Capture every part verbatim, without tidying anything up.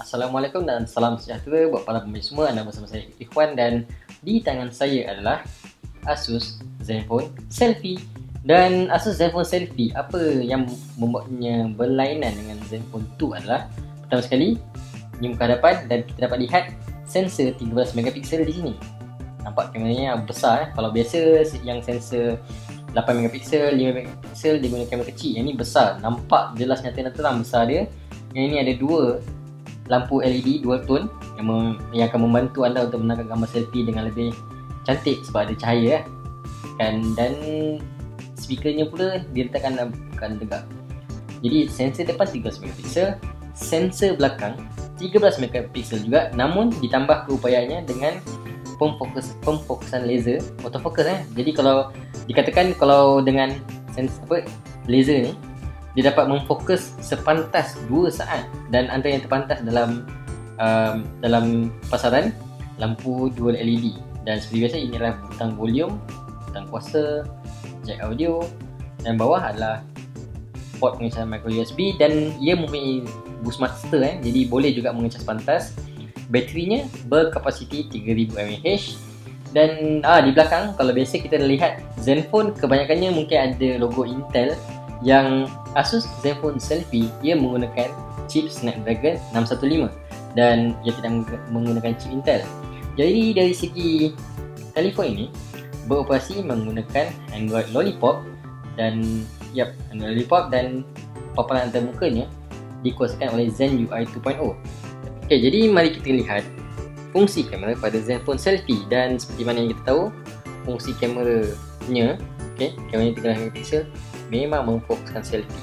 Assalamualaikum dan salam sejahtera buat para pembeli semua. Anda bersama saya Ikhwan dan di tangan saya adalah Asus Zenfone Selfie. Dan Asus Zenfone Selfie, apa yang membuatnya berlainan dengan Zenfone dua adalah, pertama sekali, ini muka hadapan dan kita dapat lihat sensor tiga belas megapiksel di sini. Nampak kameranya besar. Kalau biasa yang sensor lapan megapiksel, lima megapiksel dia guna kamera kecil. Yang ni besar, nampak jelas nyata-nyata terang besar dia. Yang ini ada dua lampu L E D dual tone yang, mem yang akan membantu anda untuk menangkap gambar selfie dengan lebih cantik sebab ada cahaya kan. Dan speakernya pula diletakkan dalam keadaan tegak. Jadi sensor depan tiga belas megapiksel, sensor belakang tiga belas megapiksel juga, namun ditambah keupayaannya dengan pemfokus pemfokusan laser autofocus eh. Jadi kalau dikatakan kalau dengan sensor apa laser ni dia dapat memfokus sepantas dua saat, dan antara yang terpantas dalam um, dalam pasaran lampu dual L E D. Dan seperti biasa ini adalah butang volume, butang kuasa, jack audio, dan bawah adalah port pengecasan micro U S B, dan ia mempunyai boost master eh. Jadi boleh juga mengecas pantas. Baterinya berkapasiti tiga ribu mAh. Dan ah, di belakang kalau biasa kita lihat Zenfone kebanyakannya mungkin ada logo Intel. Yang Asus Zenfone Selfie ia menggunakan chip Snapdragon enam satu lima dan ia tidak menggunakan chip Intel. Jadi dari segi telefon ini beroperasi menggunakan Android Lollipop, dan yap, Android Lollipop, dan paparan antarmukanya dikuasakan oleh Zen U I dua titik kosong. Okey, jadi mari kita lihat fungsi kamera pada Zenfone Selfie. Dan seperti mana yang kita tahu, fungsi kameranya, okey, kameranya tiga belas megapiksel memang memfokuskan selfie.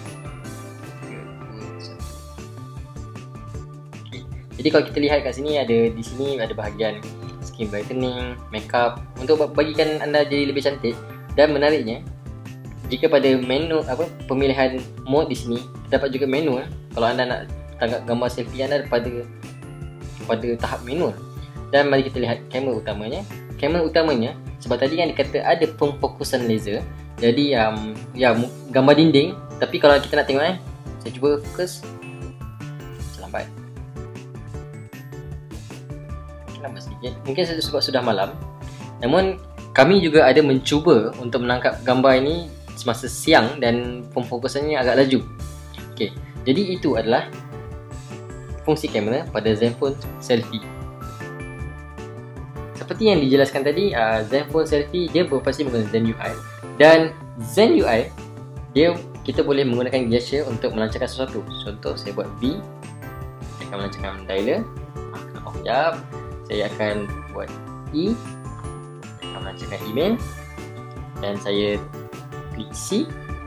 Okay. Jadi kalau kita lihat kat sini, ada di sini ada bahagian skin brightening, makeup untuk bagikan anda jadi lebih cantik. Dan menariknya, jika pada menu apa pemilihan mode di sini, dapat juga manual. Kalau anda nak tangkap gambar selfie anda pada pada tahap manual. Dan mari kita lihat kamera utamanya. Kamera utamanya, sebab tadi kan dikata ada pemfokusan laser. Jadi um, ya gambar dinding. Tapi kalau kita nak tengok eh, saya cuba fokus. Lambat. Lambat sedikit. Mungkin sebab sudah malam. Namun kami juga ada mencuba untuk menangkap gambar ini semasa siang dan pemfokusannya agak laju. Okey. Jadi itu adalah fungsi kamera pada Zenfone Selfie. Seperti yang dijelaskan tadi, uh, Zenfone Selfie dia beroperasi menggunakan Zen U I. Dan Zen U I dia kita boleh menggunakan gesture untuk melancarkan sesuatu. Contoh, saya buat V, saya akan melancarkan dialer. Oh, sekejap. Saya akan buat E, saya akan melancarkan email. Dan saya klik C,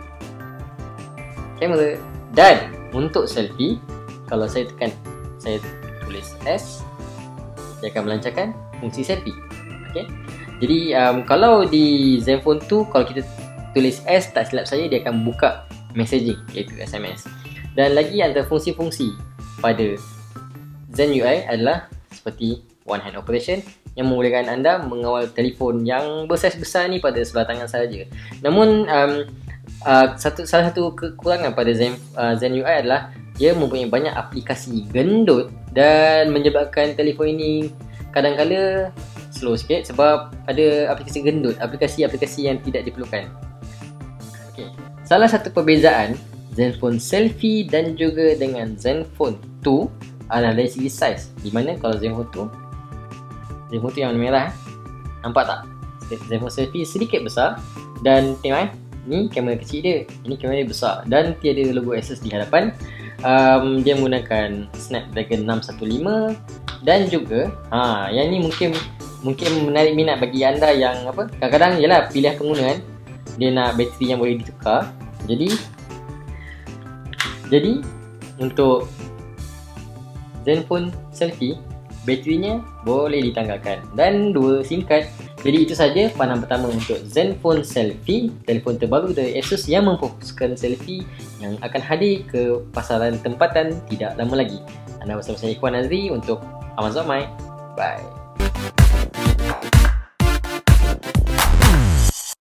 kamera. Dan untuk selfie, kalau saya tekan, saya tulis S, dia akan melancarkan fungsi selfie. Okay. Jadi um, kalau di Zenfone dua, kalau kita tulis S, tak silap saya dia akan buka messaging, iaitu S M S. Dan lagi antara fungsi-fungsi pada Zen U I adalah seperti one hand operation yang membolehkan anda mengawal telefon yang bersaiz besar ni pada sebelah tangan sahaja. Namun um, uh, satu salah satu kekurangan pada Zen, uh, Zen U I adalah dia mempunyai banyak aplikasi gendut dan menyebabkan telefon ini kadang-kala slow sikit sebab ada aplikasi gendut, aplikasi-aplikasi yang tidak diperlukan. Okay. Salah satu perbezaan Zenfone Selfie dan juga dengan Zenfone dua adalah dari segi saiz. Di mana kalau Zenfone dua, Zenfone dua yang warna merah, nampak tak? Zenfone Selfie sedikit besar, dan tengok eh, ni kamera kecil dia, ini kamera dia besar dan tiada logo Asus di hadapan. Um, dia menggunakan Snapdragon enam satu lima. Dan juga ha, yang ni mungkin mungkin menarik minat bagi anda yang apa, kadang-kadang ialah pilihan pengguna kan, dia nak bateri yang boleh ditukar. Jadi jadi untuk Zenfone Selfie, baterinya boleh ditanggalkan dan dua SIM card. Jadi itu saja pandangan pertama untuk Zenfone Selfie, telefon terbaru dari Asus yang memfokuskan selfie yang akan hadir ke pasaran tempatan tidak lama lagi. Anda bersama saya Ikhwan Azri untuk Amazon My. Bye.